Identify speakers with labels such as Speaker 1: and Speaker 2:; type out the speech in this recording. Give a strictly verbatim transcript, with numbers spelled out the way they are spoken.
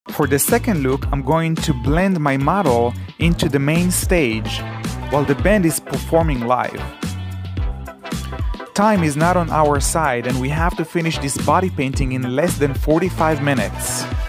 Speaker 1: For the second look, I'm going to blend my model into the main stage while the band is performing live. Time is not on our side and we have to finish this body painting in less than forty-five minutes.